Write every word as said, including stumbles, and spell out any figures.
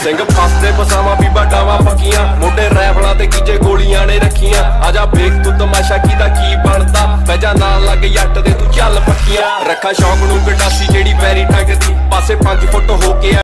ਸਿੰਘ ਫਸਦੇ ਫਸਾਵਾਂ ਵੀ ਬਡਾਵਾਂ ਪੱਕੀਆਂ ਮੋਢੇ ਰੈਫਲਾਂ ਤੇ ਗੀਜੇ ਗੋਲੀਆਂ ਨੇ ਰੱਖੀਆਂ ਆਜਾ ਵੇਖ ਤੂੰ ਤਮਾਸ਼ਾ ਕੀਦਾ ਕੀ ਬਣਦਾ ਪੈ ਜਾ ਨਾਲ ਲੱਗ ਜੱਟ ਦੇ ਤੂੰ ਚੱਲ ਪੱਕੀਆਂ ਰੱਖਾ ਸ਼ੌਕ ਨੂੰ ਗੰਡਾਸੀ ਜਿਹੜੀ ਪੈਰੀ ਠੱਗਦੀ ਪਾਸੇ ਪੰਜ ਫੁੱਟ ਹੋ ਕੇ